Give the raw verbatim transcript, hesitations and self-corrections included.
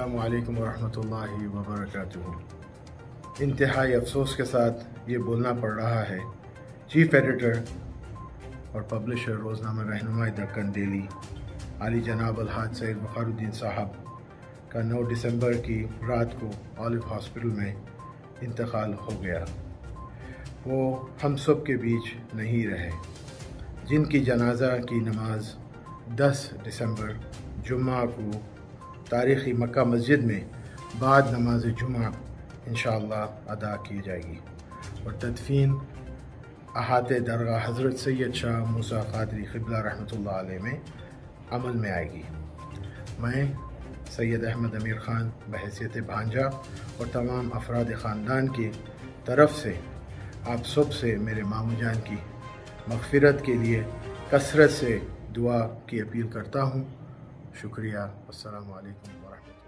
अस्सलामु अलैकुम वरहमतुल्लाहि वबरकातुहू। इंतहाई अफसोस के साथ ये बोलना पड़ रहा है, चीफ एडिटर और पब्लिशर रोज़नामा रहनुमाई दक्कन डेली आली जनाब अलहाज सैयद बुखारुद्दीन साहब का नौ दिसंबर की रात को ऑलिव हॉस्पिटल में इंतकाल हो गया। वो हम सब के बीच नहीं रहे, जिनकी जनाजा की नमाज दस दिसंबर जुम्मा को तारीख़ी मक्का मस्जिद में बाद नमाज जुम्मा इंशाअल्लाह अदा की जाएगी और तदफीन अहाते दरगाह हज़रत सैयद शाह मूसा क़ादरी क़िबला रहमतुल्लाह अलैह में अमल में आएगी। मैं सैयद अहमद अमीर ख़ान बहैसियत भांजा और तमाम अफराद ख़ानदान की तरफ से आप सब से मेरे मामू जान की मग़फ़िरत के लिए कसरत से दुआ की अपील करता हूँ। शुक्रिया। अस्सलामु अलैकुम वरहमतुल्लाह।